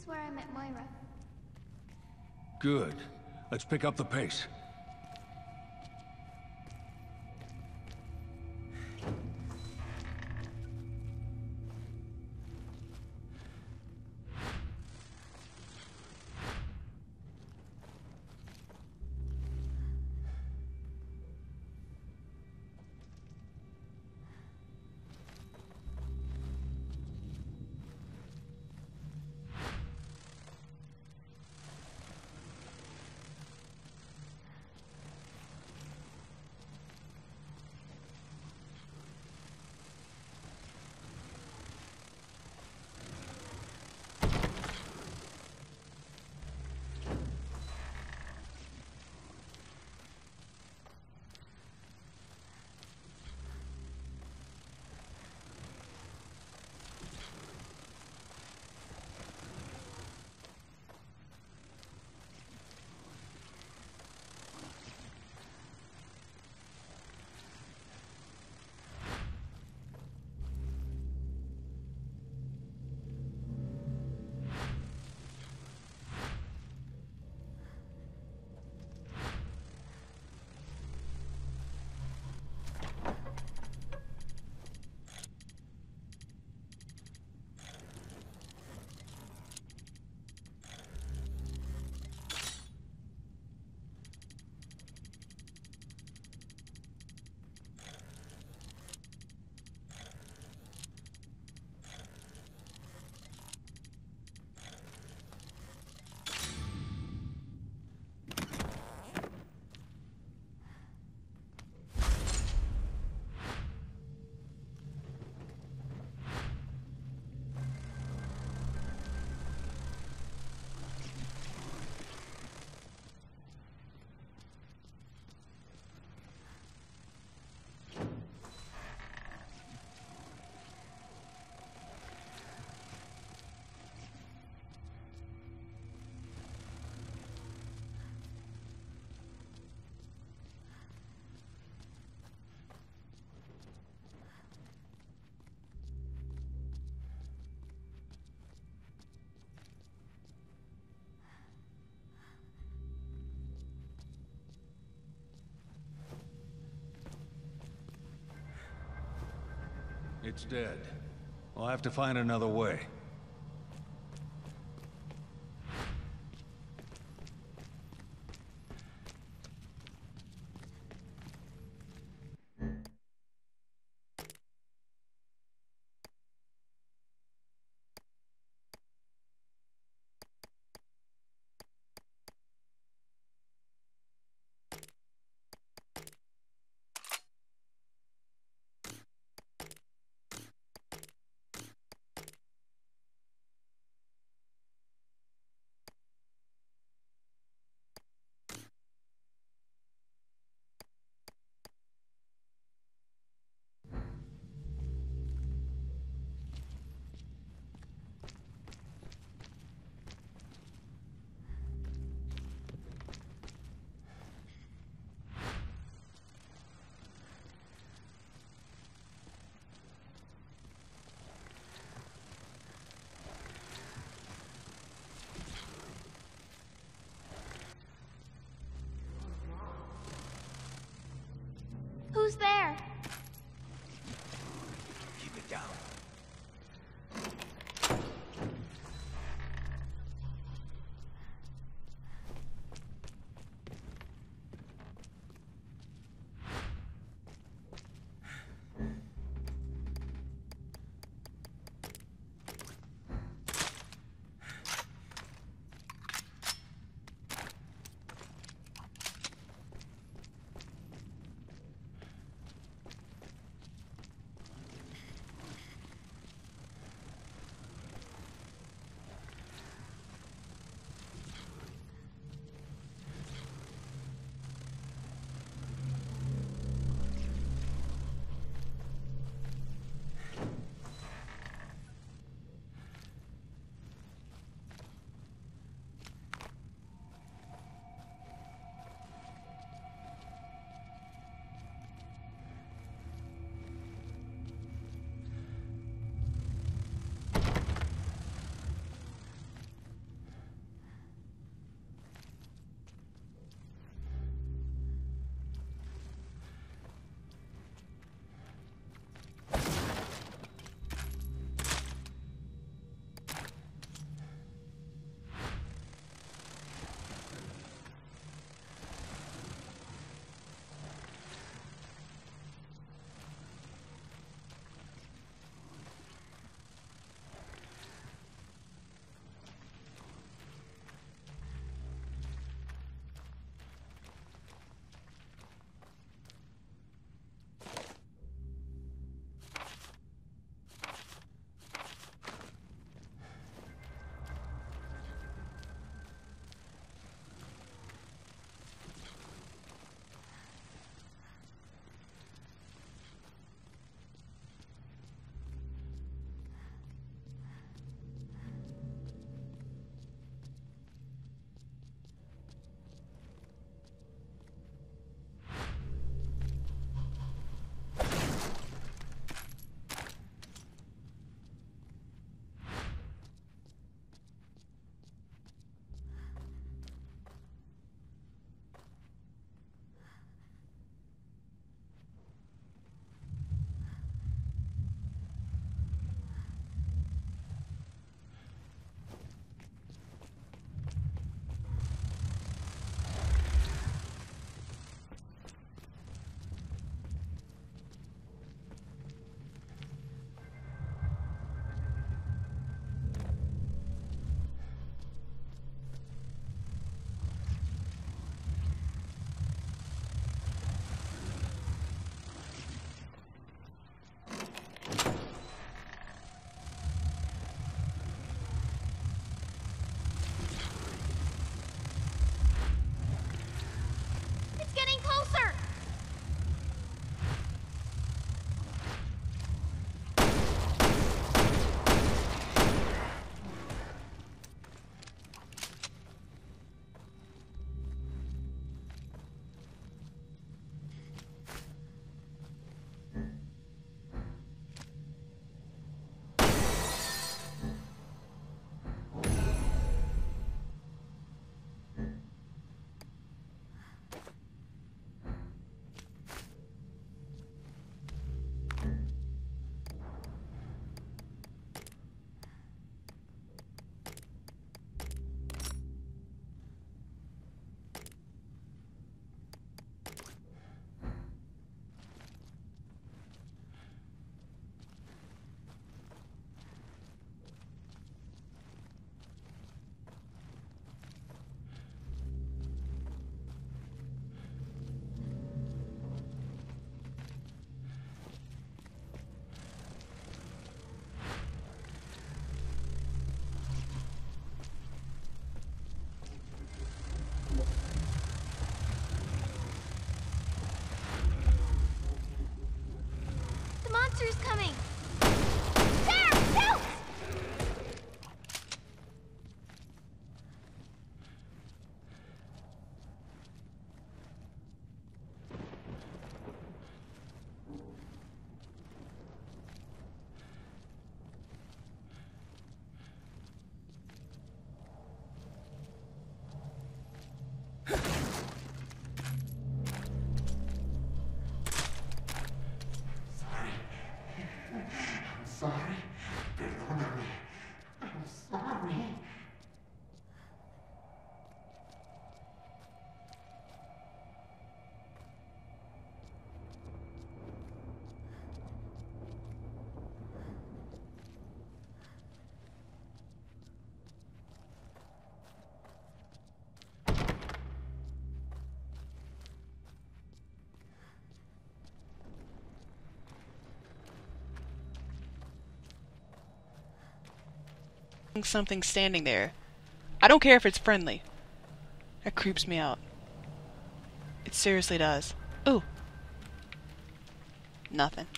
is where I met Moira. Good. Let's pick up the pace. It's dead. We'll have to find another way. Who's there? Keep it down. monster's coming! There! Help! Sorry. Perdóname. I'm sorry. Something standing there. I don't care if it's friendly. That creeps me out. It seriously does. Ooh. Nothing.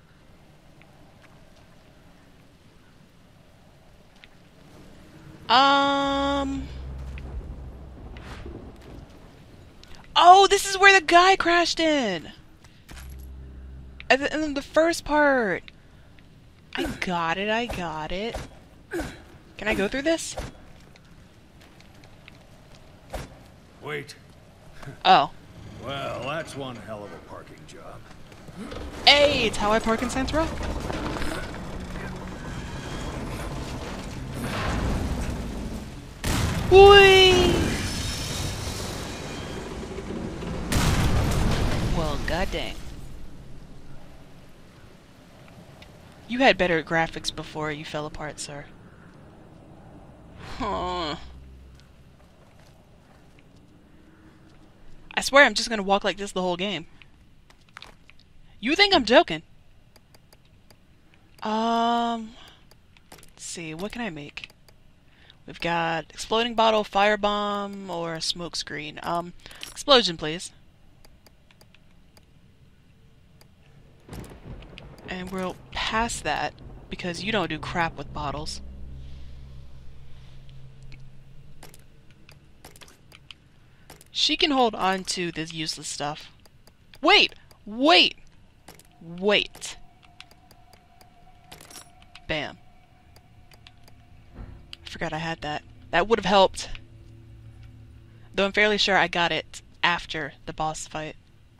Oh, this is where the guy crashed in! And then the first part! I got it, I got it. Can I go through this? Wait. Oh. Well, that's one hell of a parking job. Hey, it's how I park in Saints Row. Whee! Well, goddamn. You had better graphics before you fell apart, sir. Huh. I swear I'm just gonna walk like this the whole game. You think I'm joking? Let's see, what can I make? We've got exploding bottle, firebomb, or a smoke screen. Explosion, please. And we'll pass that because you don't do crap with bottles. She can hold on to this useless stuff. Wait! Wait! Wait! Bam. I forgot I had that. That would have helped. Though I'm fairly sure I got it after the boss fight.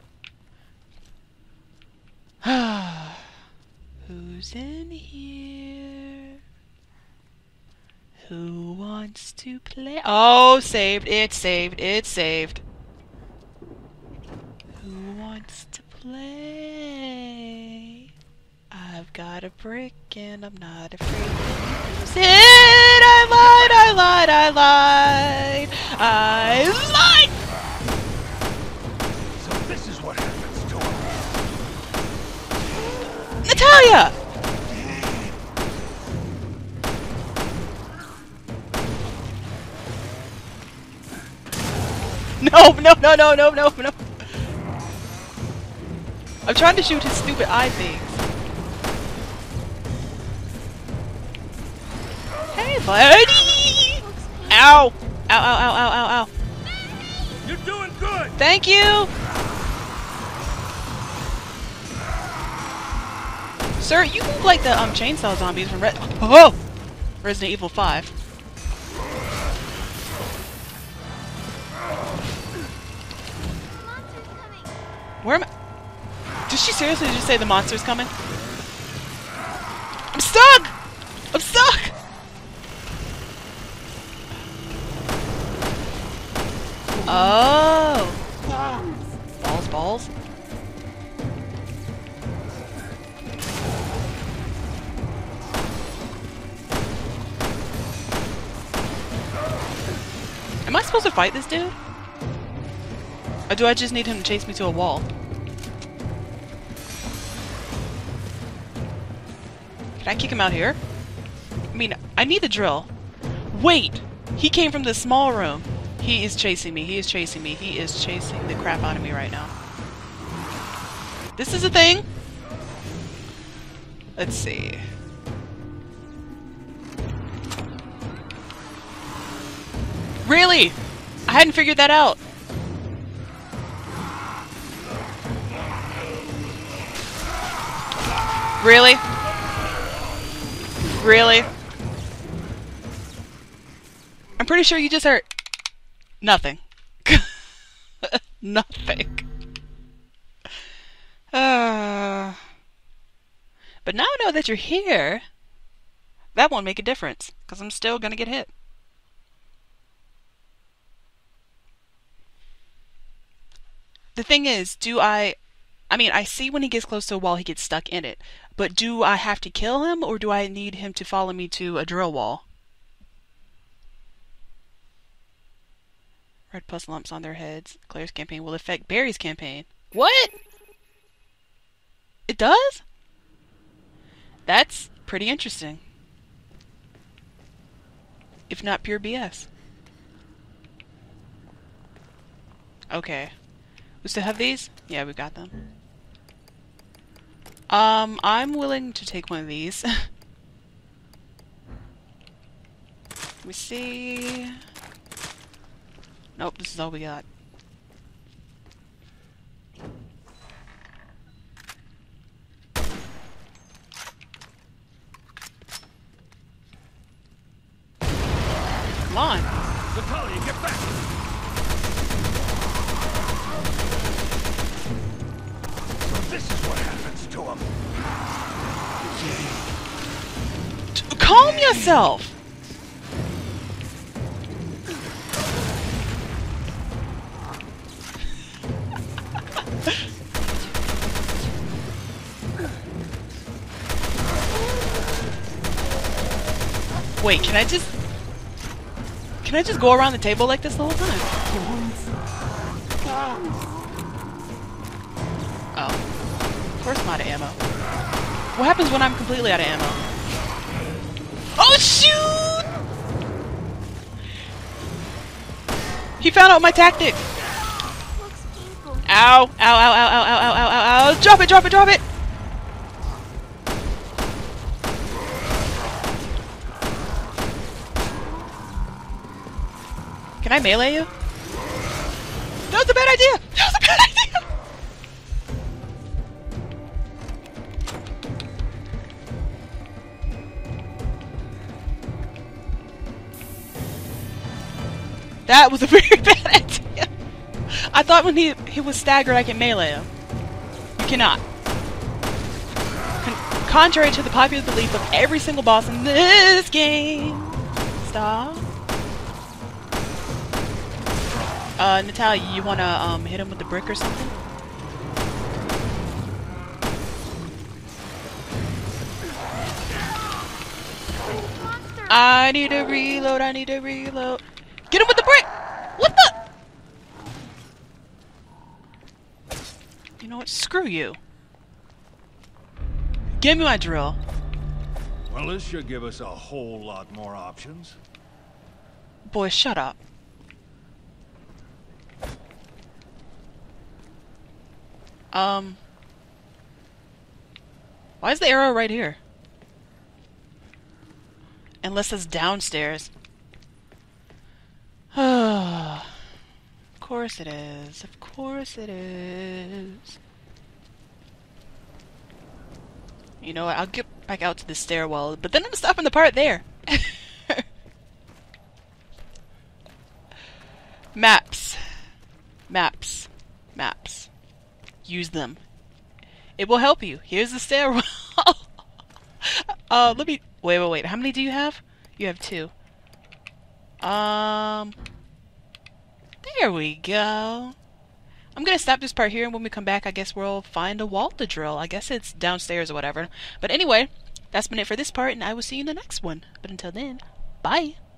Who's in here? Who wants to play? Oh, saved. It's saved. It's saved. Who wants to play? I've got a brick and I'm not afraid to use it. I lied, I lied, I lied. I lied! So this is what happens to him. Natalia! No, no, no, no, no, no, no. I'm trying to shoot his stupid eye things. Hey, buddy! Ow! Ow, ow, ow, ow, ow, ow. You're doing good! Thank you! Sir, you look like the chainsaw zombies from Resident Evil 5. Where am I? Did she seriously just say the monster's coming? I'm stuck! I'm stuck! Oh! Balls, balls. Am I supposed to fight this dude? Or do I just need him to chase me to a wall? Can I kick him out here? I mean, I need the drill. Wait! He came from the small room. He is chasing me. He is chasing me. He is chasing the crap out of me right now. This is a thing. Let's see. Really? I hadn't figured that out. Really? Really? I'm pretty sure you just heard nothing. Nothing. But now I know that you're here. That won't make a difference, because I'm still gonna get hit. The thing is, I mean, I see when he gets close to a wall, he gets stuck in it. But do I have to kill him, or do I need him to follow me to a drill wall? Red pus lumps on their heads. Claire's campaign will affect Barry's campaign. What? It does? That's pretty interesting. If not pure BS. Okay. We still have these? Yeah, we got them. I'm willing to take one of these. Let me see. Nope, this is all we got. Come on. Natalia, get back! This is what happens to him. Calm yourself! Wait, can I just go around the table like this the whole time? Oh. Of course I'm out of ammo. What happens when I'm completely out of ammo? Oh, shoot! He found out my tactic! Looks painful. Ow! Ow, ow, ow, ow, ow, ow, ow, ow, ow! Drop it, drop it, drop it! Can I melee you? That was a bad idea! That was a bad idea! That was a very bad idea! I thought when he was staggered I can melee him. You cannot. Contrary to the popular belief of every single boss in this game. Stop. Natalia, you wanna hit him with the brick or something? Monster. I need to reload, I need to reload. Get him with the brick! What the? You know what? Screw you. Give me my drill. Well, this should give us a whole lot more options. Boy, shut up. Why is the arrow right here? Unless it's downstairs. Of course it is. Of course it is. You know what? I'll get back out to the stairwell, but then I'm stopping the part there. Maps. Maps. Maps. Use them. It will help you. Here's the stairwell. Let me... Wait. How many do you have? You have 2. There we go. I'm gonna stop this part here, and when we come back, I guess we'll find a wall to drill. I guess it's downstairs or whatever. But anyway, that's been it for this part, and I will see you in the next one. But until then, bye.